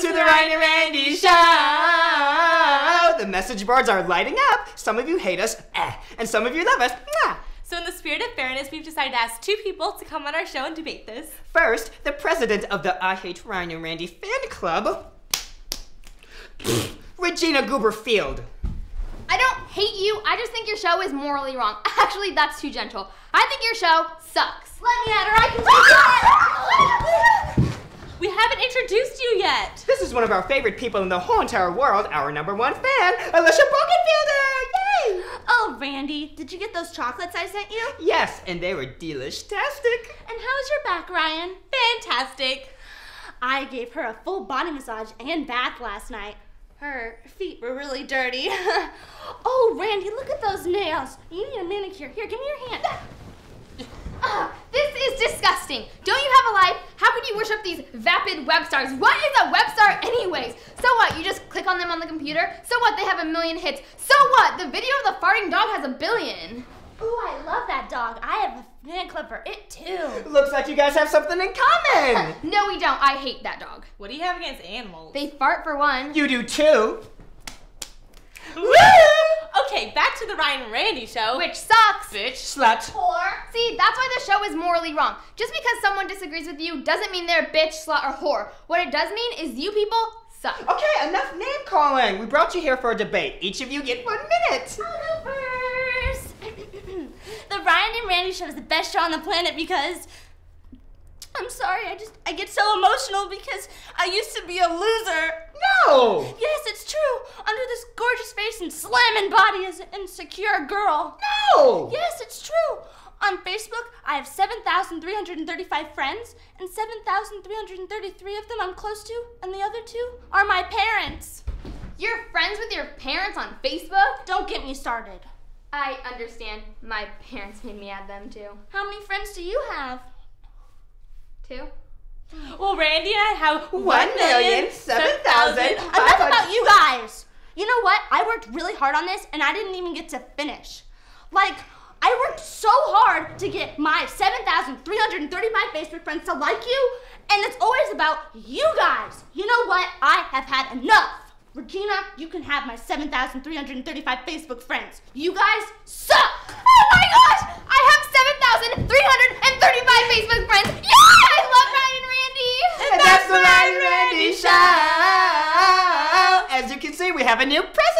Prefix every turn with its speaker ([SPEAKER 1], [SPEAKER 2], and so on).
[SPEAKER 1] to the Randi and Randi Show! The message boards are lighting up. Some of you hate us, and some of you love us.
[SPEAKER 2] So in the spirit of fairness, we've decided to ask 2 people to come on our show and debate this.
[SPEAKER 1] First, the president of the I Hate Randi and Randi fan club, Regina Gooberfield.
[SPEAKER 3] I don't hate you, I just think your show is morally wrong. Actually, that's too gentle. I think your show sucks. Let me at her, I can take it!
[SPEAKER 2] We haven't introduced you yet.
[SPEAKER 1] This is one of our favorite people in the whole entire world, our #1 fan, Alicia Bogenfielder! Yay!
[SPEAKER 4] Oh, Randy, did you get those chocolates I sent you?
[SPEAKER 1] Yes, and they were delish-tastic.
[SPEAKER 4] And how's your back, Ryan?
[SPEAKER 2] Fantastic.
[SPEAKER 4] I gave her a full body massage and bath last night. Her feet were really dirty. Oh, Randy, look at those nails. You need a manicure. Here, give me your hand.
[SPEAKER 3] This is disgusting. Don't you have a life? How could you worship these vapid web stars? What is a web star anyways? So what, you just click on them on the computer? So what, they have 1 million hits? So what, the video of the farting dog has 1 billion.
[SPEAKER 4] Ooh, I love that dog. I have a fan club for it too.
[SPEAKER 1] Looks like you guys have something in common.
[SPEAKER 3] No, we don't. I hate that dog.
[SPEAKER 2] What do you have against animals?
[SPEAKER 3] They fart for one.
[SPEAKER 1] You do too.
[SPEAKER 2] Woo! Okay, back to the Ryan and Randi show.
[SPEAKER 3] Which sucks.
[SPEAKER 1] Bitch, slut.
[SPEAKER 3] Whore. See, that's why the show is morally wrong. Just because someone disagrees with you doesn't mean they're a bitch, slut, or whore. What it does mean is you people suck.
[SPEAKER 1] Okay, enough name calling. We brought you here for a debate. Each of you get 1 minute.
[SPEAKER 4] I'll go first. The Ryan and Randy show is the best show on the planet because... I'm sorry, I get so emotional because I used to be a loser.
[SPEAKER 1] No!
[SPEAKER 4] Yes, it's true. Under this gorgeous face and slamming body is an insecure girl.
[SPEAKER 1] No!
[SPEAKER 4] Yes, it's true. On Facebook, I have 7,335 friends, and 7,333 of them I'm close to, and the other 2 are my parents.
[SPEAKER 3] You're friends with your parents on Facebook?
[SPEAKER 4] Don't get me started.
[SPEAKER 3] I understand. My parents made me add them too.
[SPEAKER 4] How many friends do you have?
[SPEAKER 3] 2?
[SPEAKER 2] Well, Randy and I have
[SPEAKER 1] 1,007,500.
[SPEAKER 4] Enough about you guys. You know what? I worked really hard on this, and I didn't even get to finish. Like, I worked so hard to get my 7,335 Facebook friends to like you, and it's always about you guys. You know what? I have had enough. Regina, you can have my 7,335 Facebook friends. You guys suck.
[SPEAKER 3] Oh my gosh! I have 7,335 Facebook friends. Yeah! I love Ryan and Randy.
[SPEAKER 1] And that's the Ryan and Randy Show. As you can see, we have a new president.